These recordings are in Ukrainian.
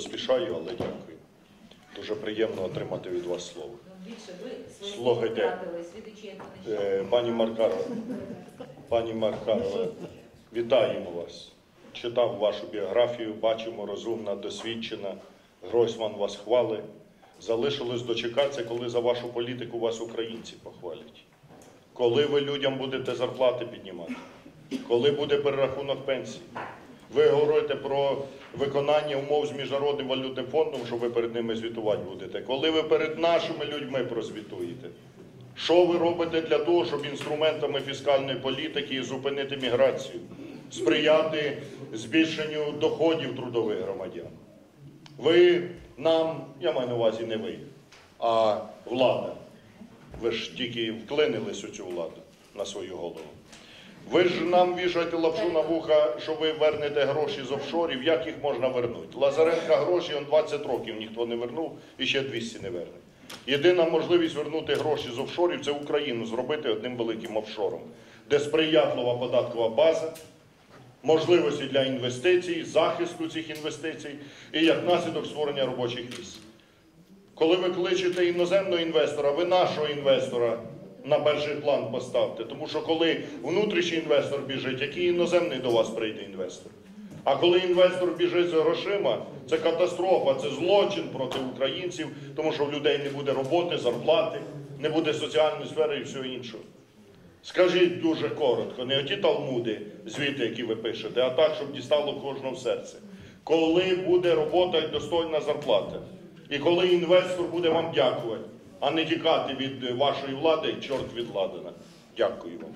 поспішаю, але дякую. Дуже приємно отримати від вас слово. Слухайте, пані Маркарова, вітаємо вас. Читав вашу біографію, бачимо, розумна, досвідчена. Гройсман вас хвалить. Залишилось дочекатися, коли за вашу політику вас українці похвалять. Коли ви людям будете зарплати піднімати, коли буде перерахунок пенсій. Ви говорите про виконання умов з Міжнародним валютним фондом, що ви перед ними звітувати будете. Коли ви перед нашими людьми прозвітуєте. Що ви робите для того, щоб інструментами фіскальної політики зупинити міграцію, сприяти збільшенню доходів трудових громадян? Ви нам, я маю на увазі не ви, а влада. Ви ж тільки вклинились у цю владу на свою голову. Ви ж нам вішаєте лапшу на вуха, що ви вернете гроші з офшорів, як їх можна вернути? Лазаренка гроші, он 20 років ніхто не вернув і ще 200 не верне. Єдина можливість вернути гроші з офшорів – це Україну зробити одним великим офшором, де сприятлива податкова база, можливості для інвестицій, захисту цих інвестицій і як наслідок створення робочих місць. Коли ви кличете іноземного інвестора, ви нашого інвестора на перший план поставте. Тому що коли внутрішній інвестор біжить, який іноземний до вас прийде інвестор? А коли інвестор біжить з грошима, це катастрофа, це злочин проти українців, тому що в людей не буде роботи, зарплати, не буде соціальної сфери і всього іншого. Скажіть дуже коротко, не оті талмуди, звіти, які ви пишете, а так, щоб дістало кожного в серце. Коли буде робота і достойна зарплата? І коли інвестор буде вам дякувати, а не тікати від вашої влади, як чорт від Ладана. Дякую вам.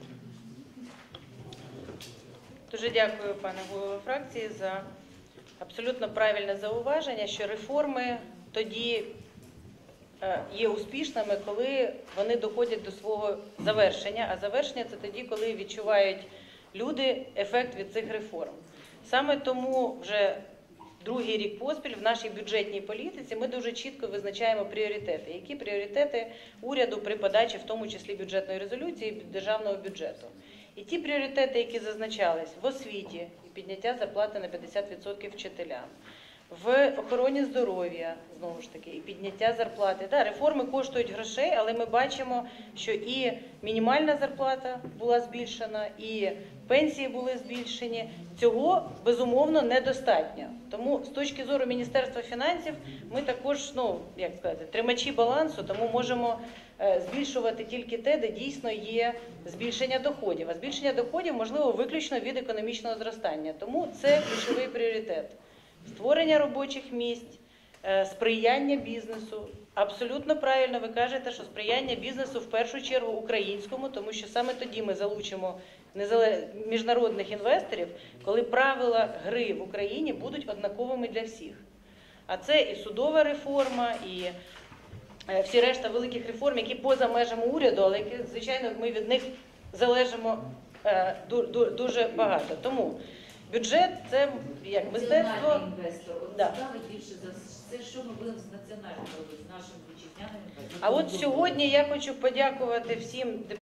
Дуже дякую, пане голово фракції, за абсолютно правильне зауваження, що реформи тоді є успішними, коли вони доходять до свого завершення, а завершення – це тоді, коли відчувають люди ефект від цих реформ. Саме тому вже другий рік поспіль в нашій бюджетній політиці ми дуже чітко визначаємо пріоритети. Які пріоритети уряду при подачі, в тому числі бюджетної резолюції, державного бюджету. І ті пріоритети, які зазначались в освіті, і підняття зарплати на 50% вчителям, в охороні здоров'я, знову ж таки, і підняття зарплати. Да, реформи коштують грошей, але ми бачимо, що і мінімальна зарплата була збільшена, і пенсії були збільшені. Цього, безумовно, недостатньо. Тому з точки зору Міністерства фінансів ми також, як сказати, тримачі балансу, тому можемо збільшувати тільки те, де дійсно є збільшення доходів. А збільшення доходів можливо виключно від економічного зростання. Тому це ключовий пріоритет. Створення робочих місць, сприяння бізнесу. Абсолютно правильно ви кажете, що сприяння бізнесу в першу чергу українському, тому що саме тоді ми залучимо міжнародних інвесторів, коли правила гри в Україні будуть однаковими для всіх. А це і судова реформа, і всі решта великих реформ, які поза межами уряду, але які, звичайно, ми від них залежимо дуже багато. Тому бюджет – це як мистецтво. Інвестор. Цікавить більше за все, що ми будемо з національним робити, з нашим вітчизняним інвестором. А от сьогодні я хочу подякувати всім